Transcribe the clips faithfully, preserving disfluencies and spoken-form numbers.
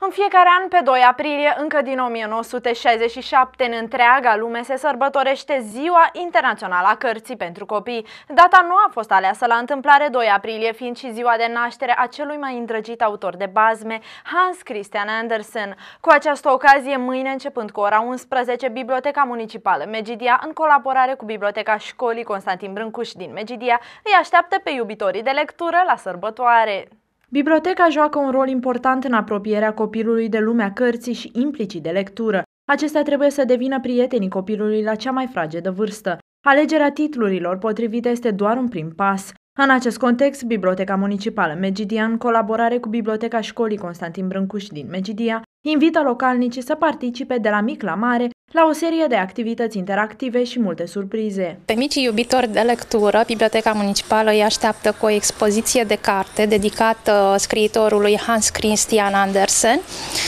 În fiecare an, pe doi aprilie, încă din o mie nouă sute șaizeci și șapte, în întreaga lume se sărbătorește Ziua Internațională a Cărții pentru Copii. Data nu a fost aleasă la întâmplare, doi aprilie fiind și ziua de naștere a celui mai îndrăgit autor de bazme, Hans Christian Andersen. Cu această ocazie, mâine, începând cu ora unsprezece, Biblioteca Municipală Megidia, în colaborare cu Biblioteca Școlii Constantin Brâncuș din Megidia, îi așteaptă pe iubitorii de lectură la sărbătoare. Biblioteca joacă un rol important în apropierea copilului de lumea cărții și implicit de lectură. Acestea trebuie să devină prietenii copilului la cea mai fragedă vârstă. Alegerea titlurilor potrivite este doar un prim pas. În acest context, Biblioteca Municipală Megidia, în colaborare cu Biblioteca Școlii Constantin Brâncuș din Megidia, invită localnicii să participe de la mic la mare la o serie de activități interactive și multe surprize. Pe micii iubitori de lectură, Biblioteca Municipală îi așteaptă cu o expoziție de carte dedicată scriitorului Hans Christian Andersen,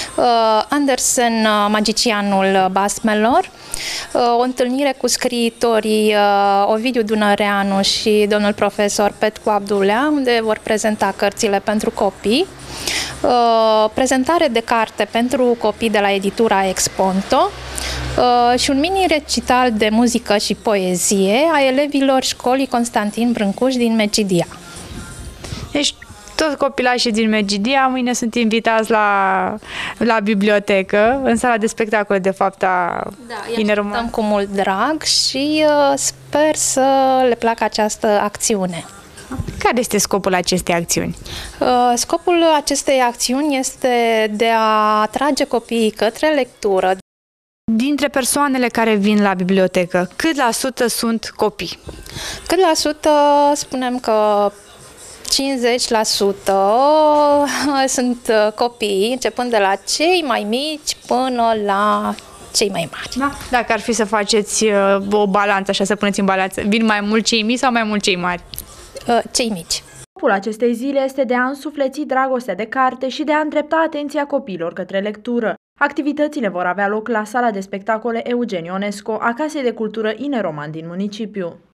Andersen, magicianul basmelor, o întâlnire cu scriitorii Ovidiu Dunăreanu și domnul profesor Petcu Abdulea, unde vor prezenta cărțile pentru copii, prezentare de carte pentru copii de la editura Exponto și un mini-recital de muzică și poezie a elevilor Școlii Constantin Brâncuș din Megidia. Deci, toți copilașii din Megidia mâine sunt invitați la, la bibliotecă, în sala de spectacole, de fapt, a da, Ineruma. Cu mult drag și uh, sper să le placă această acțiune. Care este scopul acestei acțiuni? Uh, scopul acestei acțiuni este de a atrage copiii către lectură. Dintre persoanele care vin la bibliotecă, cât la sută sunt copii? Cât la sută spunem că cincizeci la sută sunt copii, începând de la cei mai mici până la cei mai mari. Da? Dacă ar fi să faceți o balanță, așa să puneți în balanță, vin mai mult cei mici sau mai mult cei mari? Cei mici. Scopul acestei zile este de a însufleți dragostea de carte și de a îndrepta atenția copiilor către lectură. Activitățile vor avea loc la sala de spectacole Eugen Ionesco a Casei de Cultură Ineroman din municipiu.